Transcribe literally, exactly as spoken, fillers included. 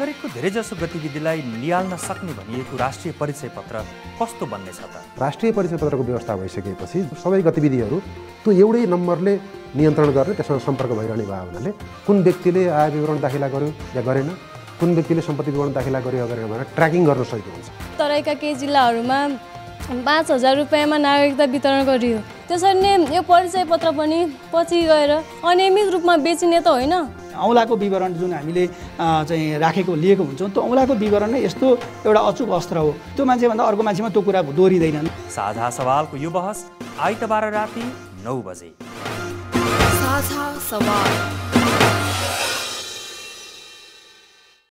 नागरिकको धेरैजसो गतिविधिलाई नियाल्न सक्ने भनिएको राष्ट्रिय परिचय पत्र कस्तो बन्नेछ त? राष्ट्रिय परिचय पत्रको व्यवस्था भइसकेपछि सबै गतिविधिहरू त्यो एउटै नम्बरले नियन्त्रण गर्ने, त्यसमा सम्पर्क भइरहने भयो हुनाले कुन व्यक्तिले आय विवरण दाखिला गर्यो या गरेन, कुन व्यक्तिले सम्पत्ति विवरण दाखिला गर्यो या गरेन भनेर ट्र्याकिङ गर्न सजिलो हुन्छ। तराईका केही जिल्लाहरूमा पाँच हजार रुपियाँमा नागरिकता वितरण गरियो। त्यसरी नै यो परिचय पत्र पनि पछि गएर अनियमित रूपमा बेचिने त होइन। औँलाको विवरण जुन हामीले चाहिँ राखेको लिएको हुन्छौँ, त्यो औँलाको विवरण नै यस्तो एउटा अचूक अस्त्र हो, त्यो मान्छेभन्दा अर्को मान्छेमा त्यो कुरा दोहोरिँदैन। साझा सवालको यो बहस आइतबार राति नौ बजे। साझा सवाल।